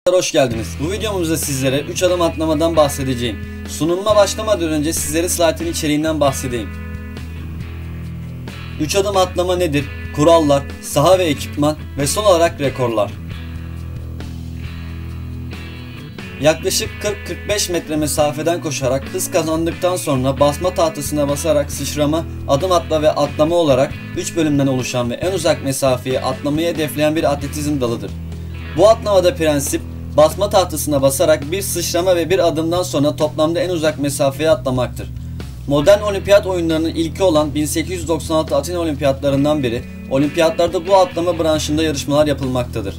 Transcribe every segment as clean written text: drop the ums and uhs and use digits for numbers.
Hoş geldiniz. Bu videomuzda sizlere 3 adım atlamadan bahsedeceğim. Sunumuma başlamadan önce sizlere slaytın içeriğinden bahsedeyim. 3 adım atlama nedir? Kurallar, saha ve ekipman ve son olarak rekorlar. Yaklaşık 40-45 metre mesafeden koşarak hız kazandıktan sonra basma tahtasına basarak sıçrama, adım atla ve atlama olarak 3 bölümden oluşan ve en uzak mesafeyi atlamayı hedefleyen bir atletizm dalıdır. Bu atlamada prensip, basma tahtasına basarak bir sıçrama ve bir adımdan sonra toplamda en uzak mesafeye atlamaktır. Modern olimpiyat oyunlarının ilki olan 1896 Atina olimpiyatlarından beri olimpiyatlarda bu atlama branşında yarışmalar yapılmaktadır.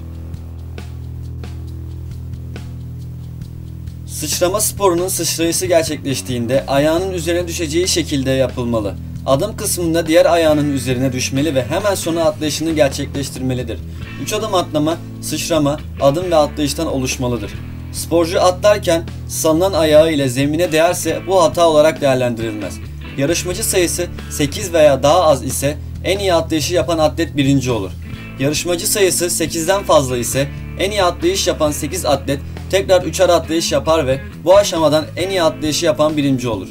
Sıçrama sporunun sıçrayışı gerçekleştiğinde ayağının üzerine düşeceği şekilde yapılmalı. Adım kısmında diğer ayağının üzerine düşmeli ve hemen sonra atlayışını gerçekleştirmelidir. 3 adım atlama, sıçrama, adım ve atlayıştan oluşmalıdır. Sporcu atlarken salınan ayağı ile zemine değerse bu hata olarak değerlendirilmez. Yarışmacı sayısı 8 veya daha az ise en iyi atlayışı yapan atlet birinci olur. Yarışmacı sayısı 8'den fazla ise en iyi atlayış yapan 8 atlet tekrar 3'er atlayış yapar ve bu aşamadan en iyi atlayışı yapan birinci olur.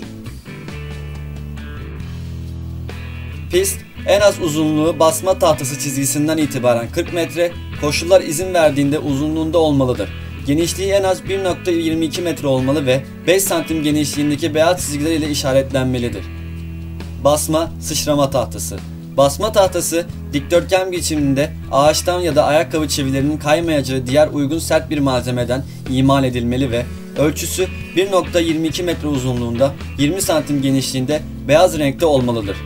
Pist, en az uzunluğu basma tahtası çizgisinden itibaren 40 metre, koşullar izin verdiğinde uzunluğunda olmalıdır. Genişliği en az 1.22 metre olmalı ve 5 santim genişliğindeki beyaz çizgiler ile işaretlenmelidir. Basma, sıçrama tahtası. Basma tahtası, dikdörtgen biçiminde ağaçtan ya da ayakkabı çivilerinin kaymayacağı diğer uygun sert bir malzemeden imal edilmeli ve ölçüsü 1.22 metre uzunluğunda 20 santim genişliğinde beyaz renkte olmalıdır.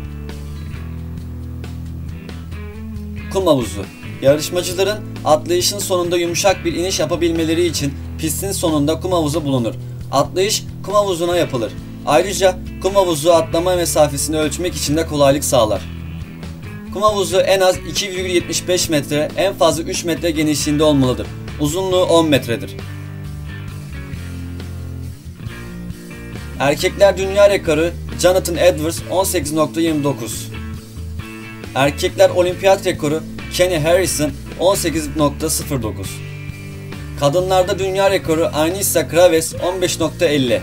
Kum havuzu. Yarışmacıların atlayışın sonunda yumuşak bir iniş yapabilmeleri için pistin sonunda kum havuzu bulunur. Atlayış kum havuzuna yapılır. Ayrıca kum havuzu atlama mesafesini ölçmek için de kolaylık sağlar. Kum havuzu en az 2,75 metre, en fazla 3 metre genişliğinde olmalıdır. Uzunluğu 10 metredir. Erkekler dünya rekoru Jonathan Edwards 18.29. Erkekler olimpiyat rekoru Kenny Harrison 18.09. Kadınlarda dünya rekoru Anissa Kraves 15.50.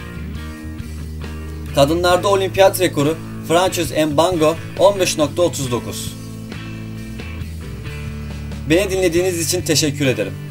Kadınlarda olimpiyat rekoru Frances Mbango 15.39. Beni dinlediğiniz için teşekkür ederim.